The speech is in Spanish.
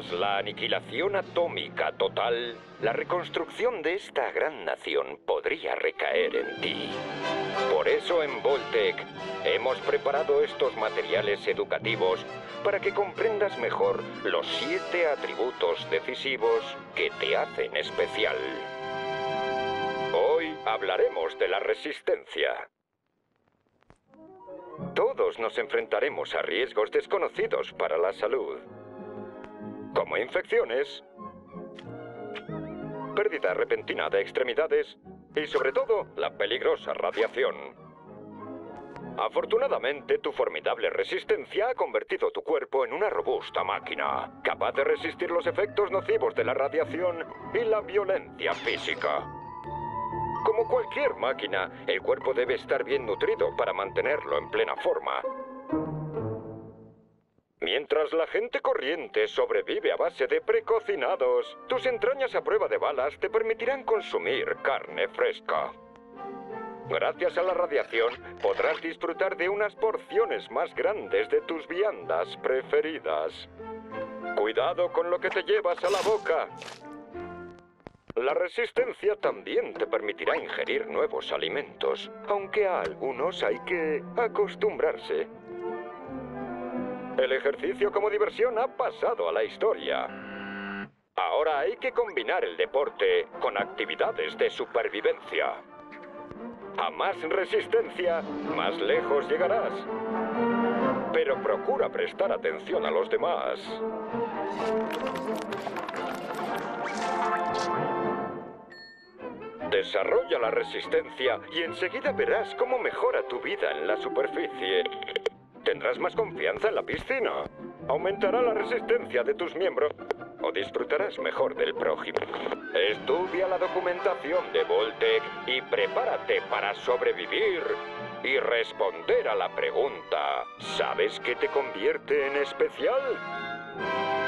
Tras la aniquilación atómica total, la reconstrucción de esta gran nación podría recaer en ti. Por eso en Vault-Tec hemos preparado estos materiales educativos para que comprendas mejor los 7 atributos decisivos que te hacen especial. Hoy hablaremos de la resistencia. Todos nos enfrentaremos a riesgos desconocidos para la salud, como infecciones, pérdida repentina de extremidades y, sobre todo, la peligrosa radiación. Afortunadamente, tu formidable resistencia ha convertido tu cuerpo en una robusta máquina, capaz de resistir los efectos nocivos de la radiación y la violencia física. Como cualquier máquina, el cuerpo debe estar bien nutrido para mantenerlo en plena forma. Mientras la gente corriente sobrevive a base de precocinados, tus entrañas a prueba de balas te permitirán consumir carne fresca. Gracias a la radiación, podrás disfrutar de unas porciones más grandes de tus viandas preferidas. Cuidado con lo que te llevas a la boca. La resistencia también te permitirá ingerir nuevos alimentos, aunque a algunos hay que acostumbrarse. El ejercicio como diversión ha pasado a la historia. Ahora hay que combinar el deporte con actividades de supervivencia. A más resistencia, más lejos llegarás. Pero procura prestar atención a los demás. Desarrolla la resistencia y enseguida verás cómo mejora tu vida en la superficie. Tendrás más confianza en la piscina. Aumentará la resistencia de tus miembros o disfrutarás mejor del prójimo. Estudia la documentación de Vault-Tec y prepárate para sobrevivir y responder a la pregunta: ¿sabes qué te convierte en especial?